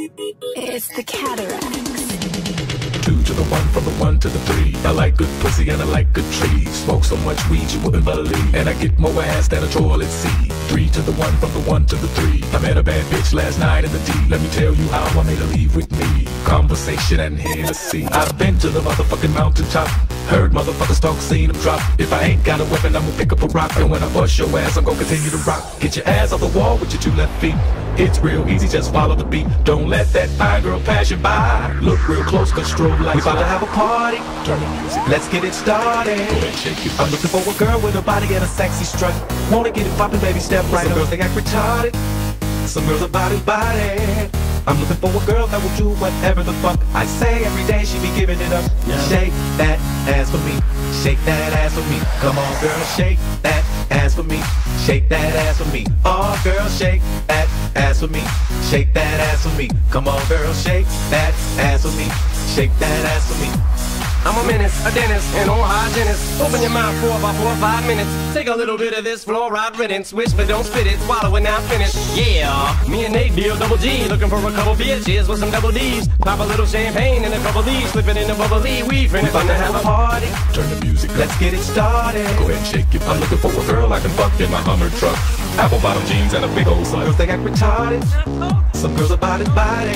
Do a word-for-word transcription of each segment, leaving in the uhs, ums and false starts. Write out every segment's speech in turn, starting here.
It's the Cataracts. Two to the one, from the one to the three. I like good pussy and I like good trees. Smoke so much weed you wouldn't believe. And I get more ass than a toilet seat. Three to the one, from the one to the three. I met a bad bitch last night in the D. Let me tell you how I made her leave with me. Conversation and Hennessy. I've been to the motherfucking mountaintop. Heard motherfuckers talk, seen them drop. If I ain't got a weapon, I'ma pick up a rock. And when I bust your ass, I'm gonna continue to rock. Get your ass off the wall with your two left feet. It's real easy, just follow the beat. Don't let that fine girl pass you by. Look real close, cause strobe lights. We about to have a party. Turn the music, let's get it started. Go ahead, shake it. I'm looking for a girl with a body and a sexy strut. Wanna get it poppin', baby, step right up. Some girls, they act retarded. Some girls are body body. I'm looking for a girl that will do whatever the fuck I say. Every day she be giving it up. Yeah. Shake that ass for me. Shake that ass for me. Come on, girl, shake that ass for me. Shake that ass for me. Oh, girl, shake that ass for me. Shake that ass for me. Come on, girl, shake that ass for me. Shake that ass for me. I'm a menace, a dentist, an oral hygienist. Open your mouth for about four or five minutes. Take a little bit of this fluoride riddance. Whisper, don't spit it, swallow it, now finish. Yeah, me and Nate deal double G. Looking for a couple bitches with some double D's. Pop a little champagne and a couple D's. Slip it in the bubbly weed. We about to have a party. Turn the music, let's get it started. Go ahead and shake it. I'm looking for a girl I can fuck in my Hummer truck. Apple bottom jeans and a big old slut. Girls, they act retarded. Some girls are body body.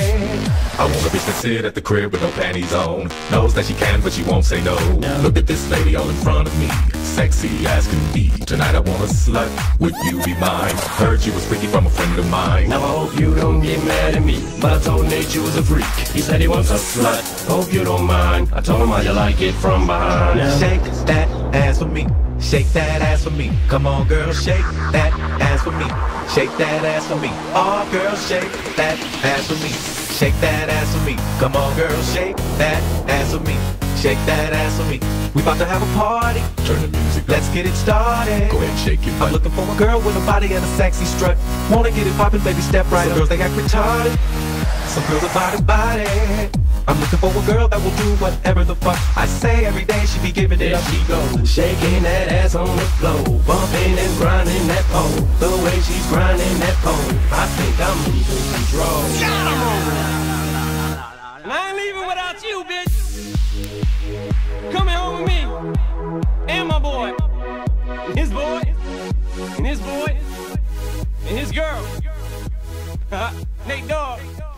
I want a bitch that sit at the crib with no panties on. Knows that she can, but she won't say no. Look at this lady all in front of me. Sexy as can be. Tonight I want a slut. Would you be mine? Heard you was freaky from a friend of mine. Now I hope you don't get mad at me, but I told Nate you was a freak. He said he wants a slut. Hope you don't mind. I told him how you like it from behind. Shake that ass for me. Shake that ass for me. Come on, girl, shake that ass for me. Shake that ass for me. Oh, girl, shake that ass for me. Shake that ass for me. Come on, girl, shake that ass for me. Shake that ass for me. We about to have a party. Turn the music, let's get it started. Go ahead and shake it. I'm looking for a girl with a body and a sexy strut. Wanna get it poppin', baby, step right up. Some girls, they act retarded. Some girls are body body. I'm looking for a girl that will do whatever the fuck I say. Every day she be giving it up. There she goes, shaking that ass on the floor, bumping and grinding that pole. The way she's grinding that pole, I think I'm losing control. And I ain't leaving without you, bitch. Coming home with me, and my boy, and his boy, and his boy, and his girl. Nate Dogg.